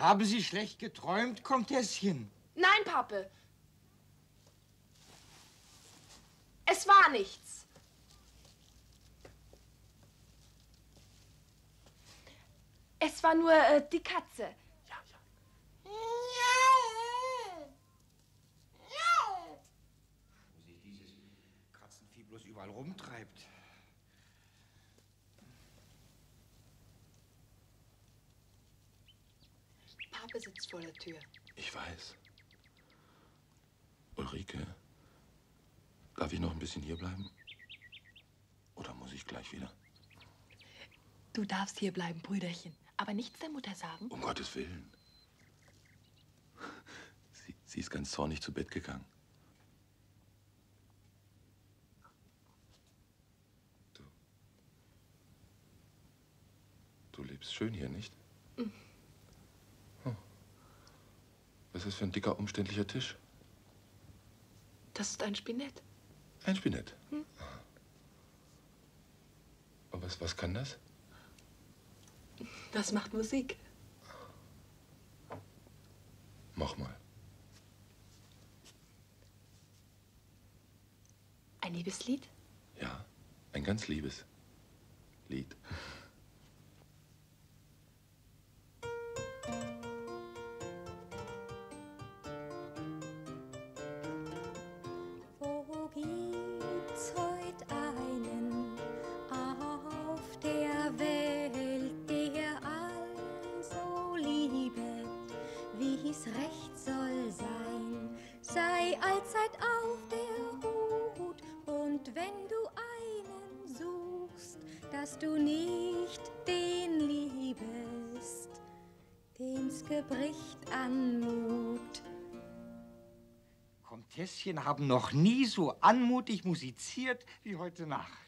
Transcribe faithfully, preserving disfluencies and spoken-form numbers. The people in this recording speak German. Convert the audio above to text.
Haben Sie schlecht geträumt, Komtesschen? Nein, Pappe. Es war nichts. Es war nur äh, die Katze. Ja, ja. Wo sich dieses Katzenvieh bloß überall rumtreibt. Pape sitzt vor der Tür. Ich weiß. Ulrike, darf ich noch ein bisschen hier bleiben? Oder muss ich gleich wieder? Du darfst hier bleiben, Brüderchen. Aber nichts der Mutter sagen. Um Gottes Willen. Sie, sie ist ganz zornig zu Bett gegangen. Du. Du lebst schön hier, nicht? Mhm. Oh. Was ist das für ein dicker, umständlicher Tisch? Das ist ein Spinett. Ein Spinett? Hm? Und was, was kann das? Das macht Musik. Mach mal. Ein Liebeslied? Ja, ein ganz liebes Lied. Wo gibt's heut einen auf der Welt, der also liebet, wie's recht soll sein? Sei allzeit auf der Hut, und wenn du einen suchst, dass du nicht den liebest, dem's gebricht an Mut. Komtesschen haben noch nie so anmutig musiziert wie heute Nacht.